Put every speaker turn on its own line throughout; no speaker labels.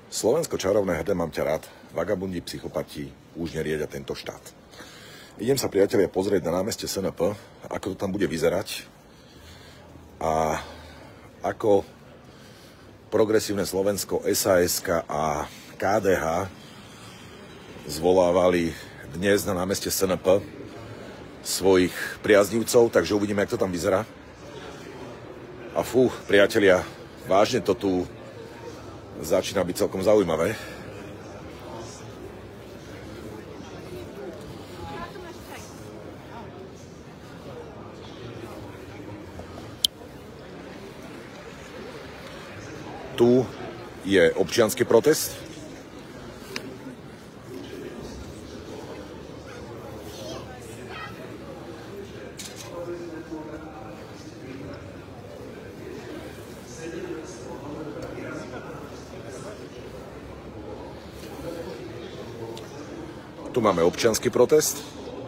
Slovensko čarovné hrdé, mám ťa rád, vagabundi, psychopati už neriedia tento štát. Idem sa, priatelia, pozrieť na námestie SNP, ako to tam bude vyzerať a ako Progresívne Slovensko, SAS a KDH zvolávali dnes na námestie SNP svojich priaznivcov, takže uvidíme, jak to tam vyzerá. A fú, priatelia, vážne to tu začína byť celkom zaujímavé. Tu je občiansky protest. Tu máme občiansky protest.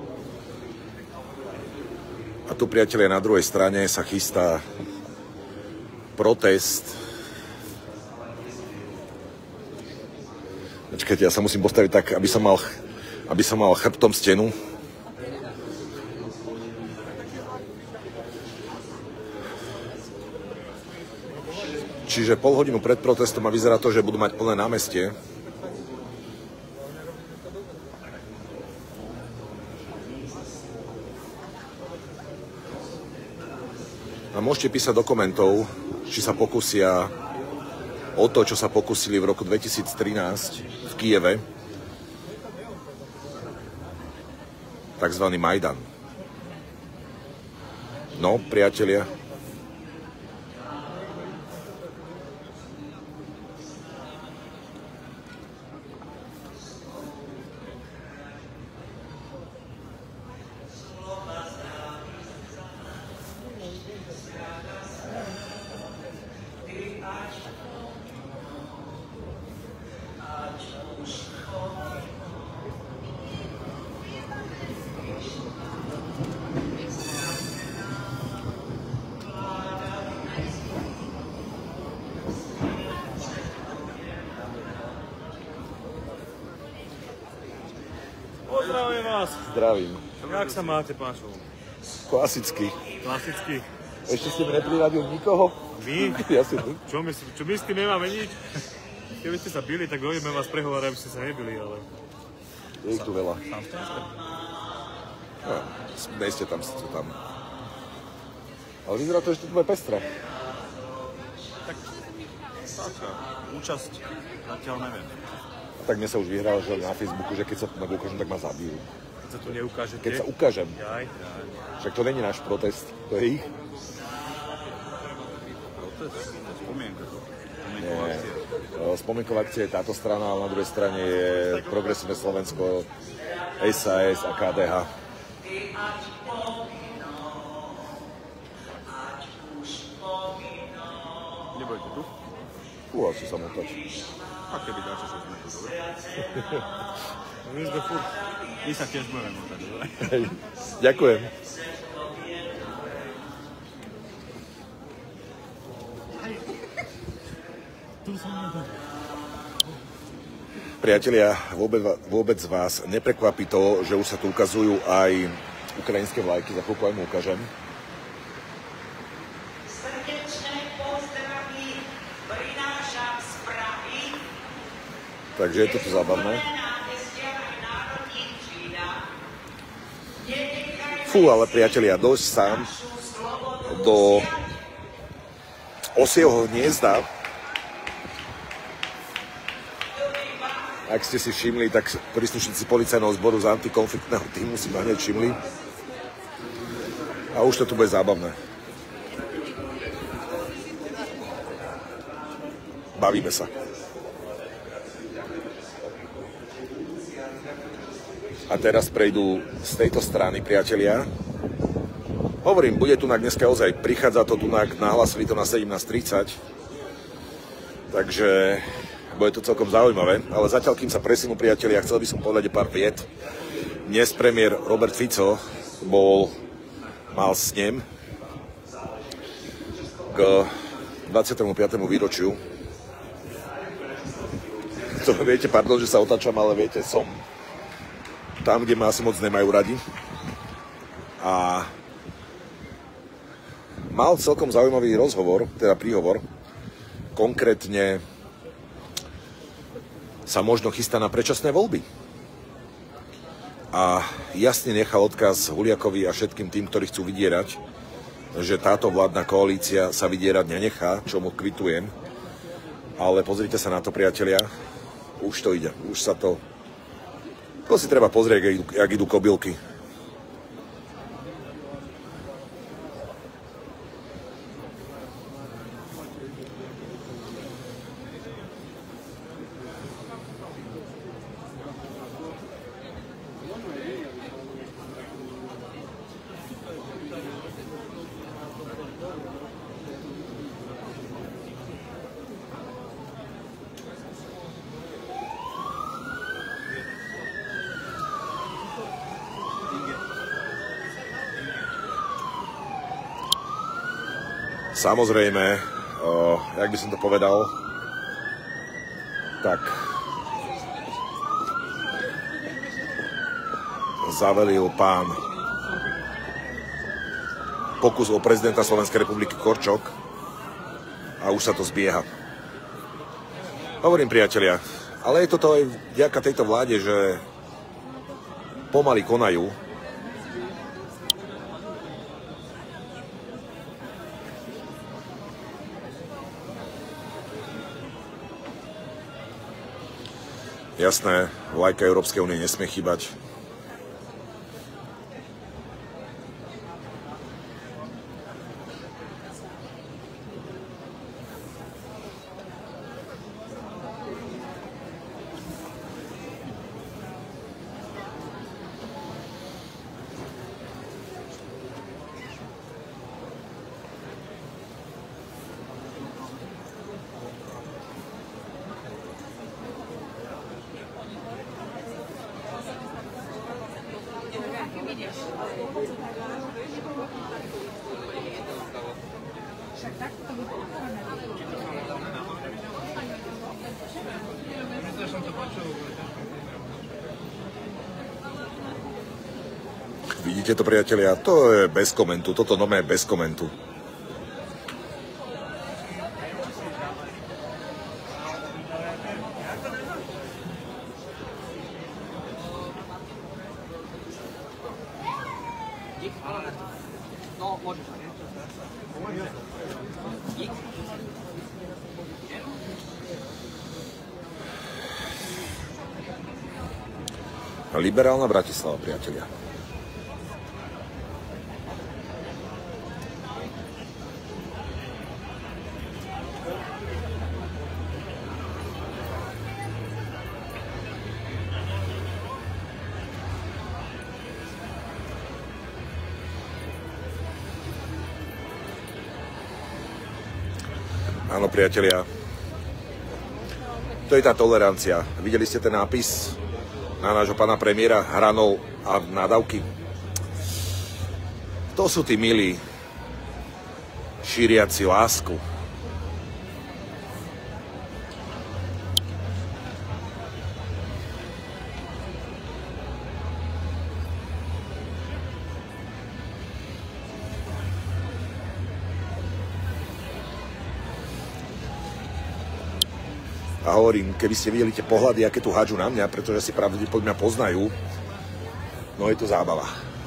A tu, priatelia, na druhej strane sa chystá protest. Počkajte, ja sa musím postaviť tak, aby som mal chrbtom stenu. Čiže pol hodinu pred protestom a vyzerá to, že budú mať plné námestie. A môžete písať do komentov, či sa pokusia o to, čo sa pokusili v roku 2013 v Kyjeve, takzvaný Majdan. No, priatelia,
Pozdravujem vás.
zdravím.
Jak sa máte, pán Šul?
Klasicky.
Klasicky.
Ešte ste mi nepriradil nikoho?
My?
Ja si tu.
Čo my s tým nemáme nič? Keby ste sa bili, tak dojdeme vás prehovárať, aby ste sa nebili, ale...
Je ich tu veľa.
Sám ste?
No, nejste tam, ste tam. Ale vyzerá to, že to bude pestré.
Tak... Sáčka. Účasť. Zatiaľ neviem.
Tak mne sa už vyhral, že na Facebooku, že keď sa tu ukážem, tak ma zabijú.
Keď sa tu neukážete?
Keď sa ukážem.
Jaj.
Však to není náš protest, to je ich.
Protest? Spomienka to.
Spomienková akcia je táto strana, ale na druhej strane je Progresívne Slovensko, SAS a KDH.
Nebojte tu?
Asi sa motač.
A keby dáte, že sme tu, dobre? My sme furt. My sa tiež budeme motať, dobre?
Ďakujem. Priatelia, vôbec vás neprekvapí to, že už sa tu ukazujú aj ukrajinské vlajky, za chvíľku aj mu ukážem. Takže je to tu zábavné. Fú, ale priatelia, dosť sám do Osieho hniezda. Ak ste si všimli, tak príslušníci policajného zboru z antikonfliktného týmu si ma hneď všimli. A už to tu bude zábavné. Bavíme sa. A teraz prejdú z tejto strany, priatelia. Hovorím, bude tu dneska ozaj, prichádza to tu nahlásili to na 17:30. Takže bude to celkom zaujímavé. Ale zatiaľ, kým sa presunú, priatelia, chcel by som povedať pár viet. Dnes premiér Robert Fico mal snem k 25. výročiu to viete, pardon, že sa otáčam, ale viete, som tam, kde ma asi moc nemajú radi. A mal celkom zaujímavý rozhovor, teda príhovor. Konkrétne sa možno chystá na predčasné voľby. A jasne nechal odkaz Huliakovi a všetkým tým, ktorí chcú vydierať, že táto vládna koalícia sa vydierať nenechá, čo mu kvitujem. Ale pozrite sa na to, priatelia, už to ide, už sa to... To si treba pozrieť, jak idú kobylky. Samozrejme, jak by som to povedal, tak zavelil pán pokus o prezidenta Slovenskej republiky Korčok a už sa to zbieha. Hovorím, priatelia, ale je toto aj vďaka tejto vláde, že pomaly konajú. Jasné, vlajka Európskej únie nesmie chýbať. Vidíte to, priatelia? To je bez komentu. Toto nové je bez komentu. Liberálna Bratislava, priatelia. Áno, priatelia. To je tá tolerancia. Videli ste ten nápis na nášho pána premiéra hranol a nádavky? To sú tí milí, šíriaci lásku. A hovorím, keby ste videli tie pohľady, aké tu hádžu na mňa, pretože si pravdepodobne poznajú, no je to zábava.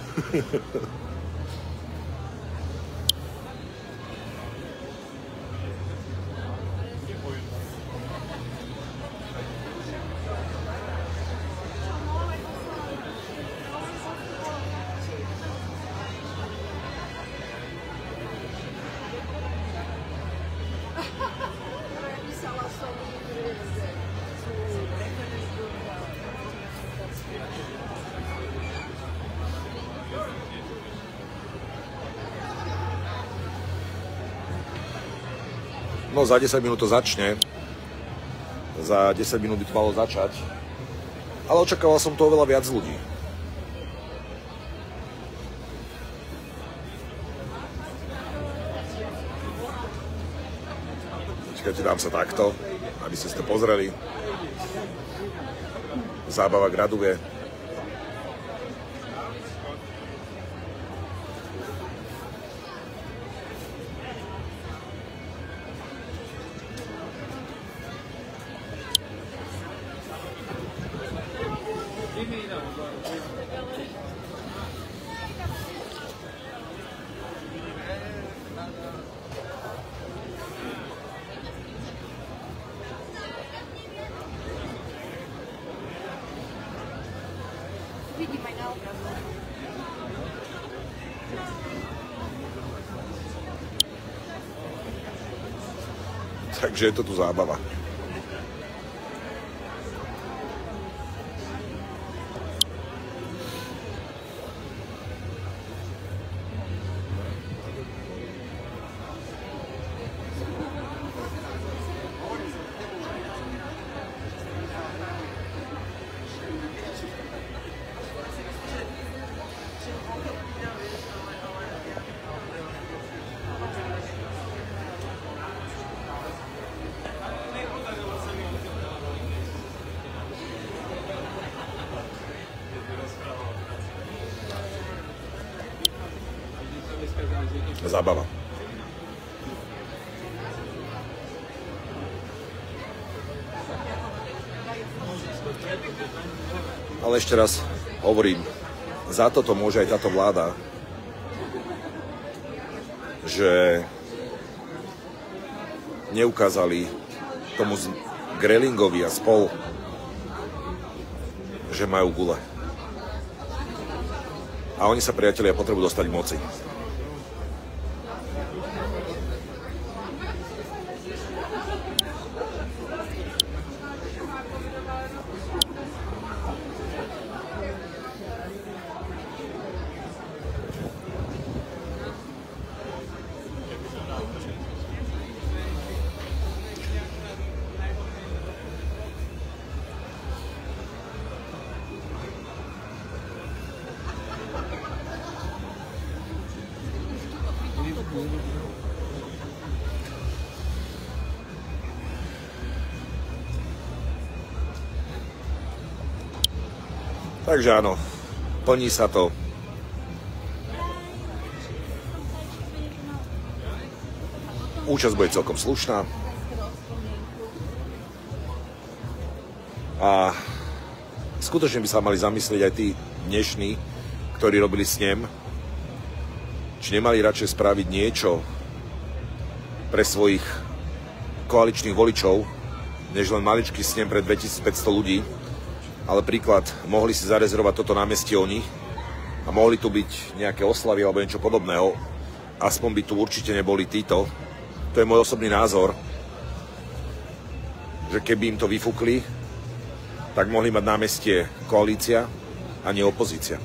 No za 10 minút to začne. Za 10 minút by to malo začať. Ale očakával som to oveľa viac ľudí. Počkajte, dám sa takto, aby ste to pozreli. zábava graduje.
Vidím aj na obrazu.
Takže je to tu zábava. Zábava. Ale ešte raz hovorím, za toto môže aj táto vláda, že neukázali tomu Grelingovi a spol, že majú gule. A oni sa, priatelia, potrebujú dostať k moci. Takže áno, plní sa to. Účasť bude celkom slušná. A skutočne by sa mali zamyslieť aj tí dnešní, ktorí robili snem, či nemali radšej spraviť niečo pre svojich koaličných voličov, než len maličký snem pre 2500 ľudí. Ale príklad, mohli si zarezervovať toto námestie oni a mohli tu byť nejaké oslavy alebo niečo podobného. Aspoň by tu určite neboli títo. To je môj osobný názor, že keby im to vyfúkli, tak mohli mať námestie koalícia a nie opozícia.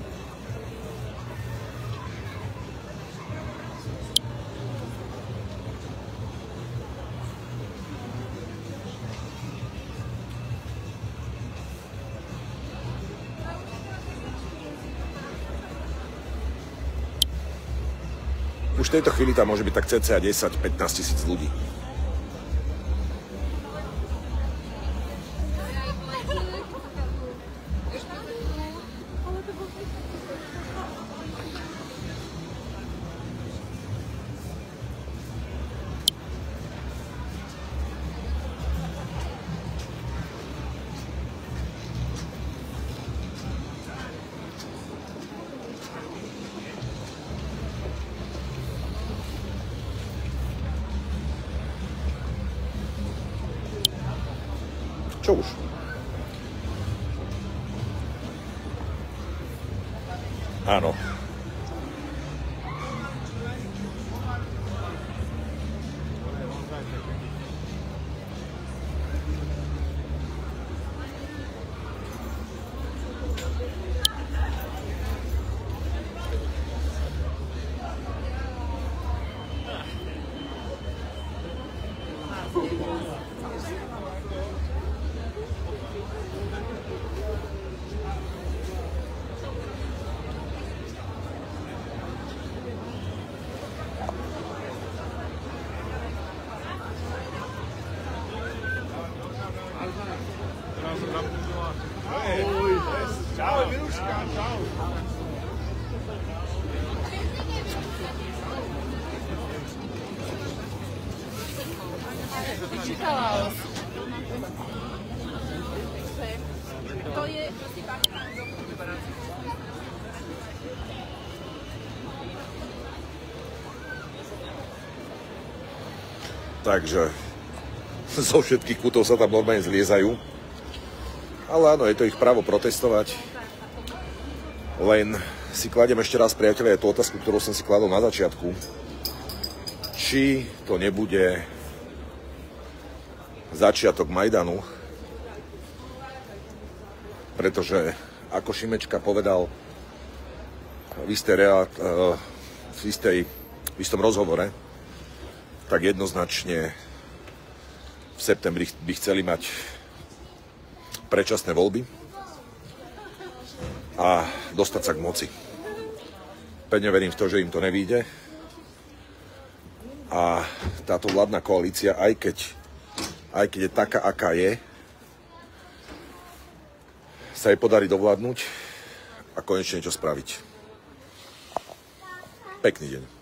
Už v tejto chvíli tam môže byť tak cca 10-15 tisíc ľudí. Čo už? Áno.
som zapúžila.
Čau, Miluška, čau.
Čítala. To je prostě
Takže zo všetkých kútov sa tam normálne zliezajú. Ale áno, je to ich právo protestovať. Len si kladiem ešte raz, priatelia, tú otázku, ktorú som si kladol na začiatku. Či to nebude začiatok Majdanu, pretože, ako Šimečka povedal v istom rozhovore, tak jednoznačne v septembri by chceli mať predčasné voľby a dostať sa k moci. Pevne verím v to, že im to nevyjde. A táto vládna koalícia, aj keď je taká, aká je, sa jej podarí dovládnuť a konečne niečo spraviť. Pekný deň.